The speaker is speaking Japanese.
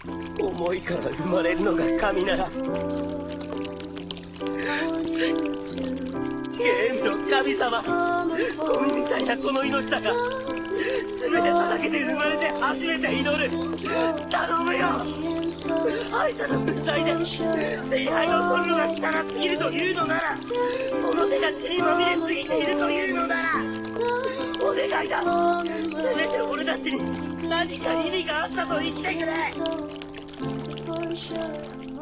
思いから生まれるのが神なら、ゲームの神様、ゴミみたいなこの命だが、全て捧げて生まれて初めて祈る。頼むよ。敗者の分際で聖杯を取るのが汚すぎるというのなら、この手が血にまみれすぎているというのなら、お願いだ。せめて俺たちに何か意味があったと言ってくれ。